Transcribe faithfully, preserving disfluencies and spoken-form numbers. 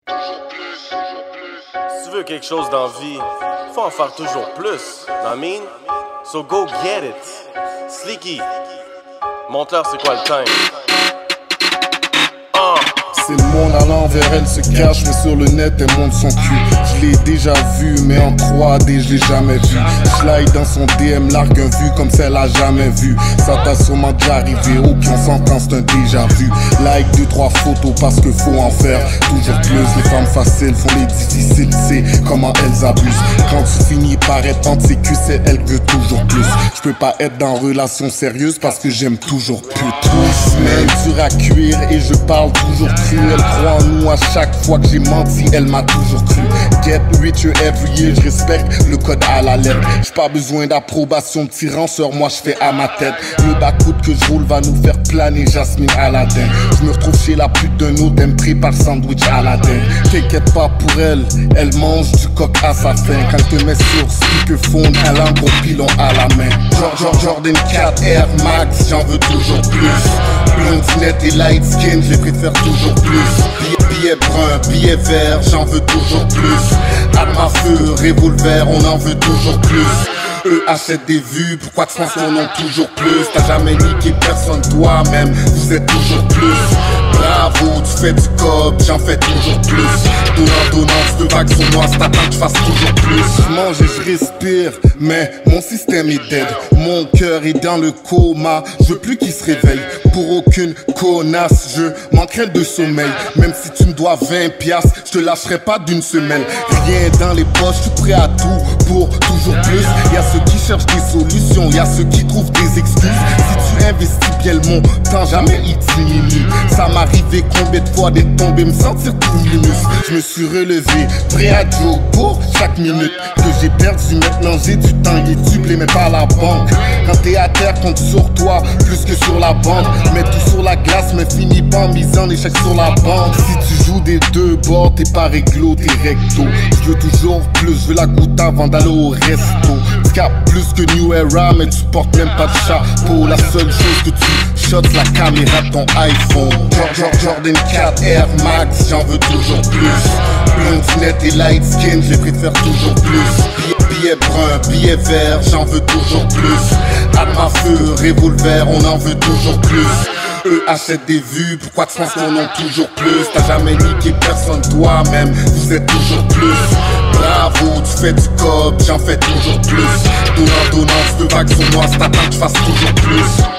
Si tu veux quelque chose dans la vie, faut en faire toujours plus. I mean? So go get it. Sleeky, montre-leur c'est quoi le time. Uh. C'est le monde à l'envers, elle se cache, mais sur le net elle monte son cul. Je l'ai déjà vu, mais en trois D je l'ai jamais vu. Slide dans son D M, largue un vu comme celle a jamais vu. Ça t'a sûrement déjà arrivé, aucun s'entend, c'est un déjà vu. Like deux trois photos parce que faut en faire toujours plus. Les femmes faciles font les difficiles, c'est comment elles abusent. Quand tu finis par être entre ses cuisses, c'est elle veut toujours plus. Je peux pas être dans relation sérieuse parce que j'aime toujours plus. Tous semaines dur à cuire et je parle toujours cru. Elle croit en nous à chaque fois que j'ai menti, elle m'a toujours cru. Get richer every year, je respecte le code à la lettre. J'ai pas besoin d'approbation de tyran, sur moi je fais à ma tête. Le backwood que je roule va nous faire planer Jasmine Aladdin. Je me retrouve chez la pute d'un autre, elle me prépare le sandwich Aladdin. T'inquiète pas pour elle, elle mange du coq à sa faim. Quand elle te met sur speakerphone, elle a un gros pilon à la main. George Jordan quatre Air Max, j'en veux toujours plus. Blondinette et light skin, je les préfère toujours plus. Billet brun, billet vert, j'en veux toujours plus. Arme à feu, revolver, on en veut toujours plus. Eux achètent des vues, pourquoi tu penses qu'on en a toujours plus? T'as jamais niqué personne toi-même, vous êtes toujours plus. Bravo, tu fais du cob, j'en fais toujours plus. Donnant, donnant, tu te vagues sur moi, c'est attends que je fasse toujours plus. Je mange et je respire, mais mon système est dead. Mon cœur est dans le coma, je veux plus qu'il se réveille. Pour aucune connasse, je manquerai de sommeil. Même si tu me dois vingt piastres, je te lâcherai pas d'une semelle. Rien dans les poches, je suis prêt à tout pour toujours plus. Y'a ceux qui cherchent des solutions, y'a ceux qui trouvent des excuses. Si tu investis bien le montant, jamais il diminue. Ça m'arrivait combien de fois d'être tombé, me sentir tout minus. Je me suis relevé, prêt à joke pour chaque minute que j'ai perdu. Maintenant j'ai du temps, il est dublé mais pas la banque. Quand t'es à terre, compte sur toi plus que sur la banque. Mets tout sur la glace, mais finis pas en misant en échec sur la banque. Si tu joues des deux bords, t'es pas réglo, t'es recto. Je veux toujours plus, je veux la goutte avant d'aller au resto. Tu capes plus que New Era, mais tu portes même pas de chapeau. La seule chose que tu shots, la caméra de ton iPhone. George Jordan quatre Air Max, j'en veux toujours plus. Blondinette et light skin, je les préfère toujours plus. Billet brun, billet vert, j'en veux toujours plus. Arme à feu, revolver, on en veut toujours plus. Eux achètent des vues, pourquoi tu penses qu'on en a toujours plus? T'as jamais niqué personne toi-même, vous êtes toujours plus. Bravo, tu fais du cob, j'en fais toujours plus. Donnant, donnant, tu te vagues sur moi, c'est attends que je fasse toujours plus.